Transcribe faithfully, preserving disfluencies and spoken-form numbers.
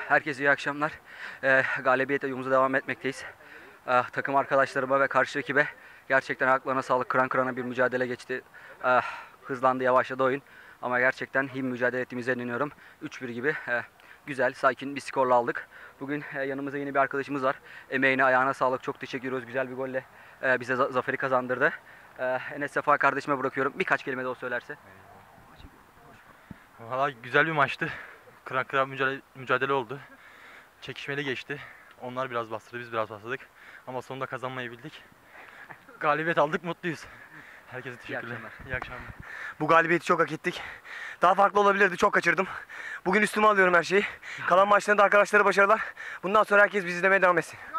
Herkese iyi akşamlar. Ee, galibiyete yolumuza devam etmekteyiz. Ee, takım arkadaşlarıma ve karşı ekibe gerçekten ayaklarına sağlık. Kıran kırana bir mücadele geçti. Ee, hızlandı, yavaşladı oyun. Ama gerçekten iyi mücadele ettiğimize inanıyorum. üç bir gibi e, güzel, sakin bir skorla aldık. Bugün e, yanımızda yeni bir arkadaşımız var. Emeğine, ayağına sağlık. Çok teşekkür ediyoruz. Güzel bir golle e, bize za zaferi kazandırdı. E, Enes Sefa kardeşime bırakıyorum. Birkaç kelime de o söylerse. Valla güzel bir maçtı. Kıran kıran mücadele, mücadele oldu. Çekişmeli geçti. Onlar biraz bastırdı, biz biraz bastırdık. Ama sonunda kazanmayı bildik. Galibiyet aldık, mutluyuz. Herkese teşekkürler. İyi akşamlar. İyi akşamlar. Bu galibiyeti çok hak ettik. Daha farklı olabilirdi, çok kaçırdım. Bugün üstüme alıyorum her şeyi. Kalan maçlarında arkadaşlara başarılar. Bundan sonra herkes bizi izlemeye devam etsin.